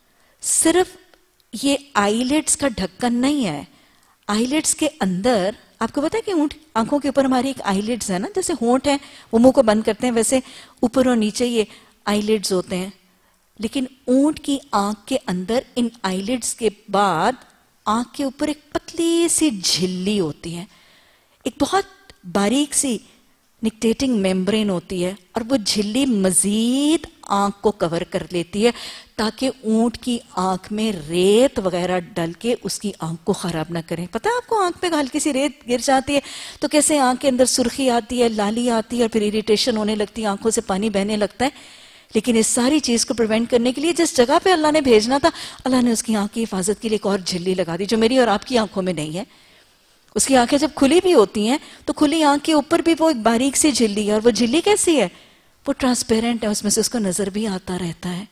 صرف یہ آئی لیڈز کا ڈھکن نہیں ہے، آئی لیڈز کے اندر آپ کو پتا ہے کہ اونٹ آنکھوں کے اوپر ہماری ایک آئی لیڈز ہے نا، جیسے ہونٹ ہیں وہ منہ کو بند کرتے ہیں ویسے اوپر اور نیچے یہ آئی لیڈز ہوتے ہیں. لیکن اونٹ کی آنکھ کے اندر ان آئی لیڈز کے بعد آنکھ کے اوپر ایک پتلی سی جھلی ہوتی ہے، ایک بہت باریک سی نکٹیٹنگ میمبرین ہوتی ہے، اور وہ جھلی مزید آنکھ کو کور کر لیتی ہے تاکہ اونٹ کی آنکھ میں ریت وغیرہ ڈل کے اس کی آنکھ کو خراب نہ کریں. پتہ ہے آپ کو آنکھ پہ ہلکی سی ریت گر جاتی ہے تو کیسے آنکھ کے اندر سرخی آتی ہے، لالی آتی ہے، اور پھر اریٹیشن ہونے لگتی ہے، آنکھوں سے پانی بہنے لگتا ہے. لیکن اس ساری چیز کو پریونٹ کرنے کے لیے جس جگہ پہ اللہ نے بھیجنا تھا، اللہ نے اس کی آنکھ کی حفاظت کے لیے ایک اور جھلی لگا دی جو میری اور آپ کی آنکھوں میں نہیں ہے. اس کی آنکھیں جب کھلی بھی ہوتی ہیں تو کھلی آنکھ کے اوپر بھی وہ ایک باریک سی جھلی ہے، اور وہ جھلی کیسی ہے؟ وہ ٹرانسپیرنٹ ہے، اس میں سے اس کو نظر بھی آتا رہتا ہے.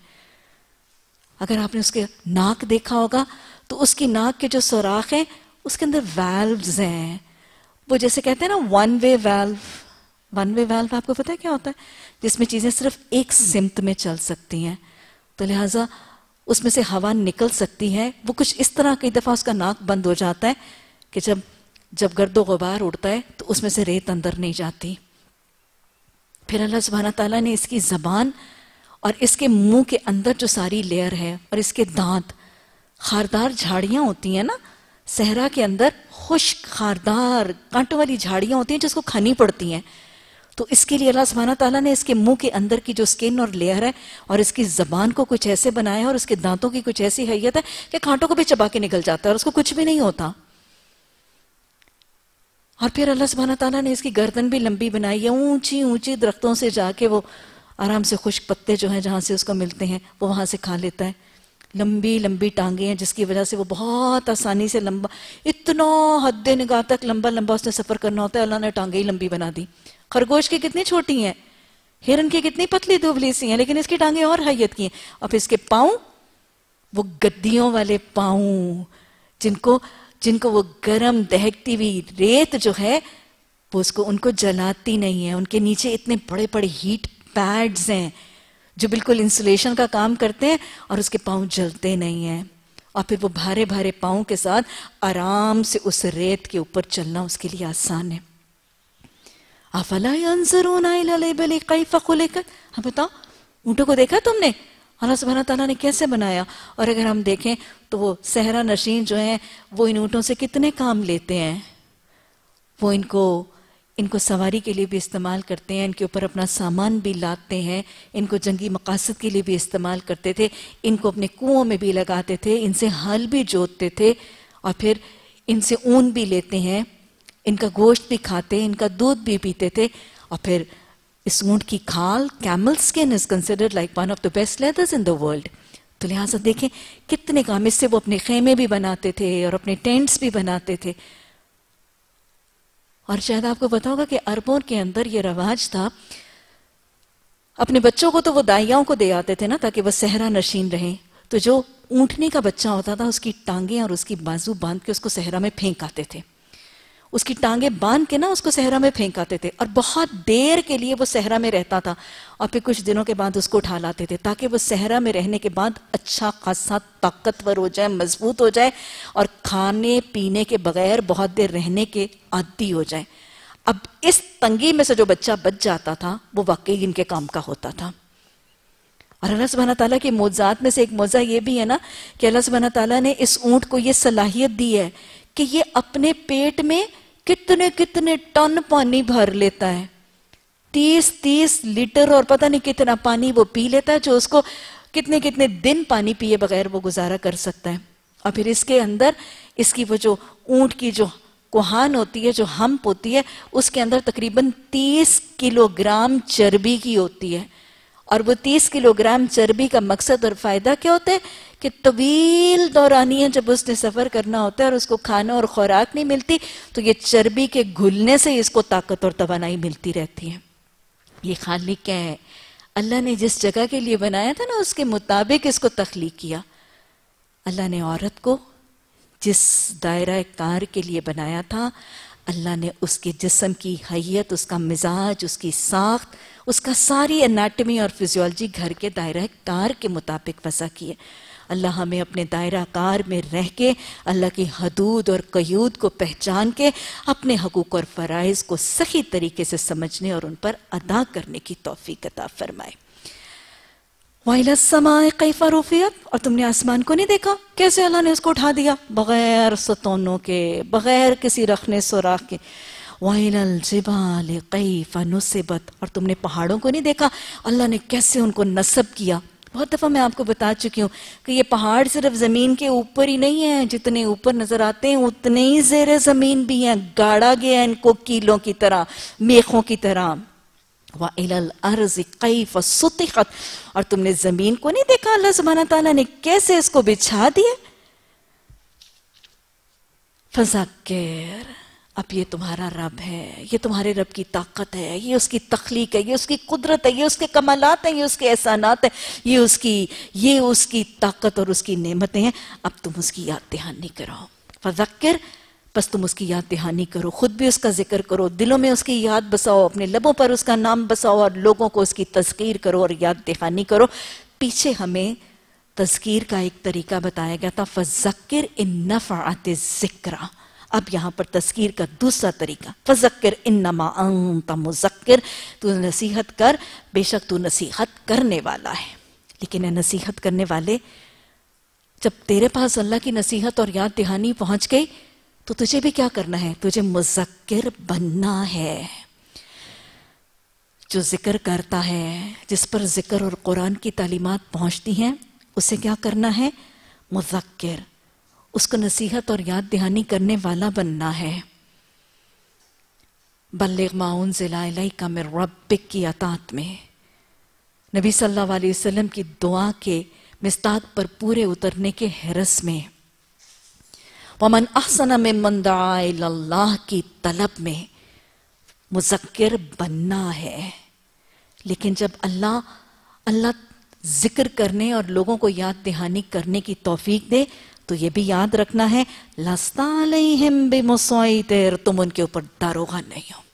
اگر آپ نے اس کے ناک دیکھا ہوگا تو اس کی ناک کے جو سوراخ ہیں اس کے اندر ویلوز ہیں، وہ جیسے کہتے ہیں نا one way valve. One way valve آپ کو پتہ ہے کیا ہوتا ہے؟ جس میں چیزیں صرف ایک سمت میں چل سکتی ہیں، تو لہٰذا اس میں سے ہوا نکل سکتی ہے. وہ کچھ اس طرح کئی دفعہ اس کا ناک بند ہو جاتا ہے کہ جب گرد و غبار اڑتا ہے تو اس میں سے ریت اندر نہیں جاتی. پھر اللہ سبحانہ تعالیٰ نے اس کی زبان اور اس کے منہ کے اندر جو ساری لیئر ہے اور اس کے دانت، خاردار جھاڑیاں ہوتی ہیں نا صحرا کے اندر، خشک خاردار کانٹوں والی جھاڑیاں ہوتی ہیں جس کو کھانی پڑتی ہیں. تو اس کے لیے اللہ سبحانہ تعالیٰ نے اس کے منہ کے اندر کی جو سکن اور لیئر ہے اور اس کی زبان کو کچھ ایسے بنایا ہے اور اس کے دانتوں کی کچھ ایسی حیت ہے کہ کانٹوں کو بھی چبا کے نکل جاتا ہے اور اس کو کچھ بھی نہیں ہوتا. اور پھر اللہ سبحانہ تعالیٰ نے اس کی گردن بھی لمبی بنائی ہے، اونچی اونچی درختوں سے جا کے وہ آرام سے خشک پتے جو ہیں جہاں سے اس کو ملتے ہیں وہ وہاں سے کھا لیتا ہے. لمبی لمبی ٹانگیں ہیں جس کی وجہ سے وہ بہت آسانی سے لمبا، اتنا حد نگاہ تک لمبا لمبا اس نے سفر کرنا ہوتا ہے، اللہ نے ٹانگیں ہی لمبی بنا دی. خرگوش کی کتنی چھوٹی ہیں، ہرن کی کتنی پتلی دبلی سی ہیں، لیکن اس کی ٹانگیں اور حیت کی ہیں. اور پھر اس کے پاؤں، وہ گدیوں والے پاؤں جن کو وہ گرم دہکتی ہوئی ریت جو ہے وہ ان کو جلاتی نہیں ہے. ان کے نیچے اتنے بڑے بڑے ہیٹ پیڈز ہیں جو بالکل انسولیشن کا کام کرتے ہیں اور اس کے پاؤں جلتے نہیں ہیں. اور پھر وہ بھارے بھارے پاؤں کے ساتھ آرام سے اس ریت کے اوپر چلنا اس کے لیے آسان ہے. افلا ينظرون الى الابل كيف خلقت. ہاں بتاؤ، اونٹوں کو دیکھا تم نے اللہ سبحانہ تعالیٰ نے کیسے بنایا؟ اور اگر ہم دیکھیں تو وہ صحرا نشین جو ہیں وہ ان اونٹوں سے کتنے کام لیتے ہیں. وہ ان کو سواری کے لیے بھی استعمال کرتے ہیں، ان کے اوپر اپنا سامان بھی لاتے ہیں، ان کو جنگی مقاصد کے لیے بھی استعمال کرتے تھے، ان کو اپنے کنووں میں بھی لگاتے تھے، ان سے ہل بھی جوتتے تھے، اور پھر ان سے اون بھی لیتے ہیں، ان کا گوشت بھی کھاتے، ان کا دودھ بھی پیتے تھے. اور پھر اس اونٹ کی کھال، camel skin is considered like one of the best leathers in the world. تو لہٰذا دیکھیں کتنے کام، اس سے وہ اپنے خیمے بھی بناتے تھے اور اپنے ٹینٹس بھی بناتے تھے. اور شاید آپ کو پتا ہوگا کہ عربوں کے اندر یہ رواج تھا، اپنے بچوں کو تو وہ دائیاؤں کو دے آتے تھے نا تاکہ وہ صحرا نشین رہیں. تو جو اونٹنی کا بچہ ہوتا تھا اس کی ٹانگیں اور اس کی بازو باندھ کے اس کو صحرا میں پھینک آتے تھے، اس کی ٹانگیں باندھ کے نا اس کو صحرا میں پھینک آتے تھے، اور بہت دیر کے لیے وہ صحرا میں رہتا تھا، اور پھر کچھ دنوں کے بعد اس کو اٹھا لاتے تھے تاکہ وہ صحرا میں رہنے کے بعد اچھا خاصا طاقتور ہو جائے، مضبوط ہو جائے، اور کھانے پینے کے بغیر بہت دیر رہنے کے عادی ہو جائے. اب اس تنگی میں سے جو بچہ بچ جاتا تھا وہ واقعی ان کے کام کا ہوتا تھا. اور اللہ سبحانہ تعالیٰ کی معجزات میں سے ایک معجزہ یہ بھی ہے نا کہ اللہ سبحانہ تعالیٰ نے اس اونٹ کو یہ صلاحیت دی ہے کہ یہ اپنے پیٹ میں کتنے کتنے ٹن پانی بھر لیتا ہے، 30 لیٹر اور پتہ نہیں کتنا پانی وہ پی لیتا ہے، جو اس کو کتنے کتنے دن پانی پیے بغیر وہ گزارا کر سکتا ہے. اور پھر اس کے اندر اس کی وہ جو اونٹ کی جو کوہان ہوتی ہے، جو ہمپ ہوتی ہے، اس کے اندر تقریباً 30 کلو گرام چربی کی ہوتی ہے. اور وہ 30 کلو گرام چربی کا مقصد اور فائدہ کیا ہوتا ہے کہ طویل دورانیہ جب اس نے سفر کرنا ہوتا ہے اور اس کو کھانا اور خوراک نہیں ملتی تو یہ چربی کے گھلنے سے اس کو طاقت اور توانائی ملتی رہتی ہے. یہ خالق کیا ہے؟ اللہ نے جس جگہ کے لیے بنایا تھا نا اس کے مطابق اس کو تخلیق کیا. اللہ نے عورت کو جس دائرہ کار کے لیے بنایا تھا، اللہ نے اس کے جسم کی حیت، اس کا مزاج، اس کی ساخت، اس کا ساری انیٹمی اور فزیولوجی گھر کے دائرہ کار کے مطابق وضع کی ہے. اللہ ہمیں اپنے دائرہ کار میں رہ کے اللہ کی حدود اور قیود کو پہچان کے اپنے حقوق اور فرائض کو صحیح طریقے سے سمجھنے اور ان پر ادا کرنے کی توفیق عطا فرمائے. وَإِلَى السَّمَاءِ كَيْفَ رُفِعَتْ. اور تم نے آسمان کو نہیں دیکھا کیسے اللہ نے اس کو اٹھا دیا بغیر ستونوں کے، بغیر کسی رخنے سوراخ کے. وَإِلَى الْجِبَالِ كَيْفَ نُصِبَتْ. اور تم نے پہاڑوں کو نہیں دیکھا اللہ نے کیسے ان کو نصب کیا. بہت دفعہ میں آپ کو بتا چکی ہوں کہ یہ پہاڑ صرف زمین کے اوپر ہی نہیں ہیں، جتنے اوپر نظر آتے ہیں اتنے ہی زیر زمین بھی ہیں، گاڑا گیا ان کو کیلوں کی طرح، میخوں کی طرح. وَإِلَى الْأَرْضِ كَيْفَ سُطِحَتْ. اور تم نے زمین کو نہیں دیکھا اللہ سبحانہ تعالیٰ نے کیسے اس کو بچھا دیا. فَذَكِّرْ. اب یہ تمہارا رب ہے، یہ تمہارے رب کی طاقت ہے، یہ اس کی تخلیق ہے، یہ اس کی قدرت ہے، یہ اس کے کمالات ہیں، یہ اس کے احسانات ہیں، یہ اس کی طاقت اور اس کی نعمتیں ہیں. اب تم اس کی یاد دہانی کرو. فذکر، بس تم اس کی یاد دہانی کرو، خود بھی اس کا ذکر کرو، دلوں میں اس کی یاد بساؤ، اپنے لبوں پر اس کا نام بساؤ اور لوگوں کو اس کی تذکیر کرو اور یاد دہانی کرو. پیچھے ہمیں تذکیر کا ایک طریقہ بتایا گیا تھا، فذکر ان نفعت الذکرہ. اب یہاں پر تذکیر کا دوسرا طریقہ، فذکر انما انت مذکر. تو نصیحت کر، بے شک تو نصیحت کرنے والا ہے. لیکن اے نصیحت کرنے والے، جب تیرے پاس اللہ کی نصیحت اور یاد دہانی پہنچ گئی تو تجھے بھی کیا کرنا ہے؟ تجھے مذکر بننا ہے. جو ذکر کرتا ہے، جس پر ذکر اور قرآن کی تعلیمات پہنچتی ہیں، اسے کیا کرنا ہے؟ مذکر. اس کو نصیحت اور یاد دہانی کرنے والا بننا ہے. بلغ ما انزل الیک من ربک کی اطاعت میں نبی صلی اللہ علیہ وسلم کی دعا کے मिस्ताक पर पूरे उतरने के हिरस में, वमन अहसन मिम्मन दआ इलल्लाह की तलब में मुज़क्किर बनना है। लेकिन जब अल्लाह जिक्र करने और लोगों को याद दहानी करने की तौफीक दे तो ये भी याद रखना है, लस्ता अलैहिम बिमुसैतिर, तुम उनके ऊपर दारोगा नहीं हो।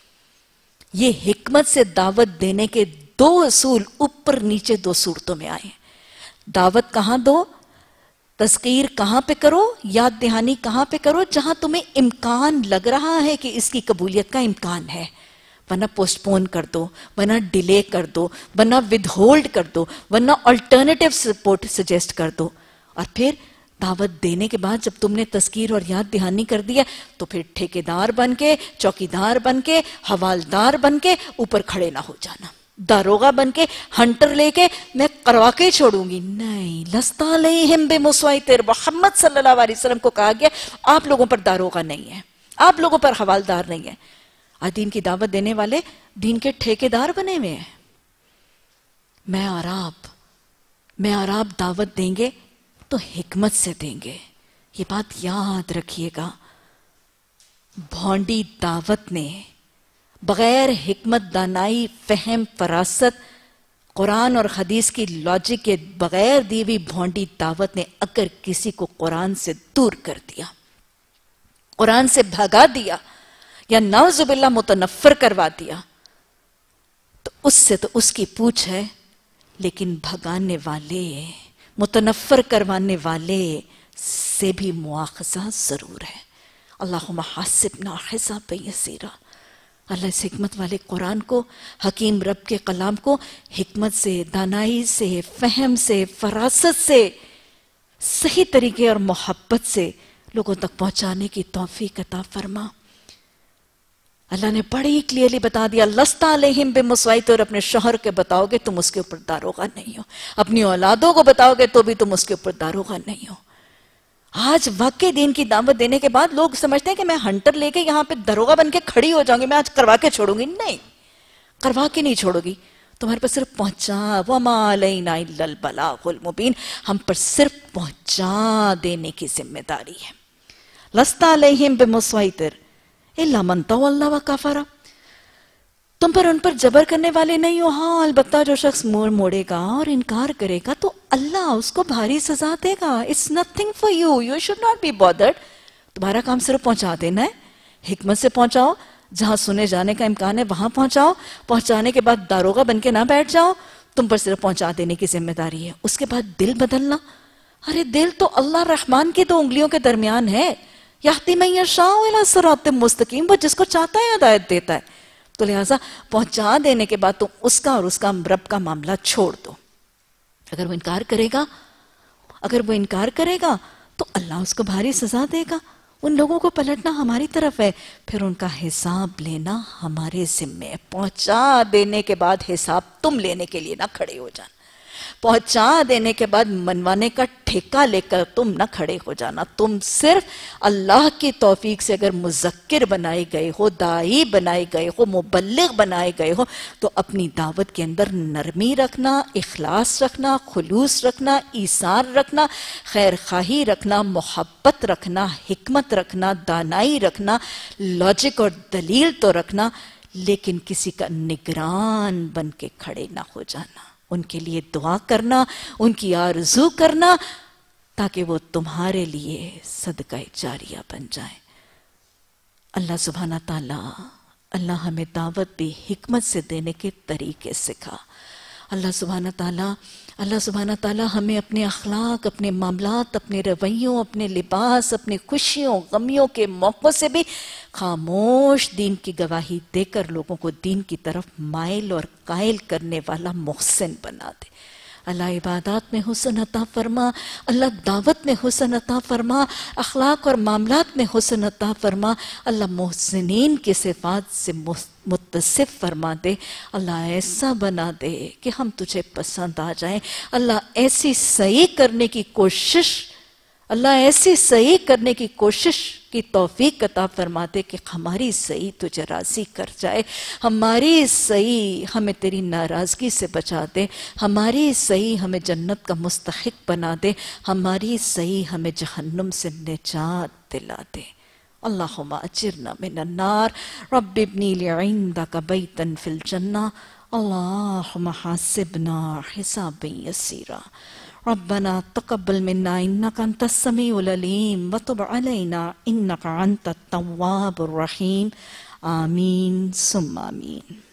ये हिकमत से दावत देने के दो असूल ऊपर नीचे दो सूरतों में आए। दावत कहां दो, तज़कीर कहां पे करो, याद दहानी कहां पे करो, जहां तुम्हें इम्कान लग रहा है कि इसकी कबूलियत का इम्कान है, वरना पोस्टपोन कर दो, वरना डिले कर दो, वरना विदहोल्ड कर दो, वरना अल्टरनेटिव सपोर्ट सजेस्ट कर दो। और फिर दावत देने के बाद जब तुमने तज़कीर और याद दहानी कर दिया तो फिर ठेकेदार बन के, चौकीदार बन के, हवालदार बन के ऊपर खड़े ना हो जाना, दारोगा बन के, हंटर लेके मैं करवा के छोड़ूंगी, नहीं। लस्ता अलैहिम बिमुसैतिर, मोहम्मद सल्लल्लाहु अलैहि वसल्लम को कहा गया आप लोगों पर दारोगा नहीं है, आप लोगों पर हवालदार नहीं है। आज दीन की दावत देने वाले दीन के ठेकेदार बने हुए हैं। मैं और आप दावत देंगे तो हिकमत से देंगे, ये बात याद रखिएगा। भौंडी दावत ने बगैर हिकमत, दानाई, फहम, फरासत, कुरान और हदीस की लॉजिक के बगैर दी हुई भौंडी दावत ने अगर किसी को कुरान से दूर कर दिया, कुरान से भगा दिया या नाउजुबिल्लाह मुतनफ्फर करवा दिया तो उससे तो उसकी पूछ है, लेकिन भगाने वाले, मुतनफ्फर करवाने वाले से भी मुआखजा जरूर है। अल्लाहुम्मा हासिबना हिसाबन यसीरा। अल्लाह इस हिकमत वाले कुरान को, हकीम रब के कलाम को हिकमत से, दानाई से, फहम से, फरासत से, सही तरीके और मोहब्बत से लोगों तक पहुंचाने की तौफीक अता फरमा। अल्लाह ने बड़ी क्लियरली बता दिया, लस्ता अलैहिम बिमुसैतिर, अपने शौहर के बताओगे तुम उसके ऊपर दारोगा नहीं हो, अपनी औलादों को बताओगे तो भी तुम उसके ऊपर दारोगा नहीं हो। आज वाकई दीन की दावत देने के बाद लोग समझते हैं कि मैं हंटर लेके यहां पे दरोगा बन के खड़ी हो जाऊंगी, मैं आज करवा के छोड़ूंगी। नहीं, करवा के नहीं छोड़ोगी, तुम्हारे पास सिर्फ पहुंचा, वमा अलैना इल्लल बलागुल मुबीन, हम पर सिर्फ पहुंचा देने की जिम्मेदारी है। लस्ता अलैहिम बिमुसैतिर इल्ला मन तवल्ला व कफरा, तुम पर उन पर जबर करने वाले नहीं हो। हाँ, अलबत्ता जो शख्स मुंह मोड़ेगा और इनकार करेगा तो अल्लाह उसको भारी सजा देगा। It's nothing for you, you should not be bothered. तुम्हारा काम सिर्फ पहुंचा देना है, हिकमत से पहुंचाओ, जहां सुने जाने का इम्कान है वहां पहुंचाओ। पहुंचाने के बाद दारोगा बन के ना बैठ जाओ, तुम पर सिर्फ पहुंचा देने की जिम्मेदारी है। उसके बाद दिल बदलना, अरे दिल तो अल्लाह रहमान की दो उंगलियों के दरमियान है। यहदी मन यशाउ इला सिरातिम मुस्तकीम, वो जिसको चाहता है हिदायत देता है। तो लिहाजा पहुंचा देने के बाद तुम उसका और उसका रब का मामला छोड़ दो। अगर वो इनकार करेगा तो अल्लाह उसको भारी सजा देगा। उन लोगों को पलटना हमारी तरफ है, फिर उनका हिसाब लेना हमारे जिम्मे है। पहुंचा देने के बाद हिसाब तुम लेने के लिए ना खड़े हो जाना, पहुंचा देने के बाद मनवाने का ठेका लेकर तुम ना खड़े हो जाना। तुम सिर्फ अल्लाह की तौफीक से अगर मुज़क्किर बनाए गए हो, दाई बनाए गए हो, मुबल्लिग बनाए गए हो, तो अपनी दावत के अंदर नरमी रखना, इखलास रखना, खुलूस रखना, ईसार रखना, खैर खाही रखना, मोहब्बत रखना, हिकमत रखना, दानाई रखना, लॉजिक और दलील तो रखना, लेकिन किसी का निगरान बन के खड़े ना हो जाना। उनके लिए दुआ करना, उनकी आरज़ू करना, ताकि वो तुम्हारे लिए सदका जारिया बन जाए। अल्लाह सुब्हाना ताला, अल्लाह हमें दावत भी हिकमत से देने के तरीके सिखा। अल्लाह सुब्हाना ताला हमें अपने अखलाक, अपने मामलात, अपने रवैयों, अपने लिबास, अपने खुशियों गमियों के मौक़ों से भी खामोश दीन की गवाही देकर लोगों को दीन की तरफ माइल और कायल करने वाला मुहसिन बना दे। अल्लाह इबादत में हुस्न अता फरमा, अल्लाह दावत में हुस्न अता फरमा, अखलाक और मामलात में हुस्न अता फरमा। अल्लाह मुहसिनीन की सिफात से मुत्तसिफ फरमा दे। अल्लाह ऐसा बना दे कि हम तुझे पसंद आ जाएं। अल्लाह ऐसी सही करने की कोशिश اللہ ایسی صحیح کرنے کی کوشش کی توفیق عطا فرماتے کہ ہماری صحیح تجھے راضی کر جائے، ہماری صحیح ہمیں تیری ناراضگی سے بچا دے، ہماری صحیح ہمیں جنت کا مستحق بنا دے، ہماری صحیح ہمیں جہنم سے نجات دلا دے۔ اللہم اجرنا من النار، رب ابنی لی عندک بیتا فی الجنہ، اللہم حاسبنا حسابا یسیرا، ربنا تقبل منا انك انت السميع العليم وتب علينا انك انت التواب الرحيم، آمين ثم آمين۔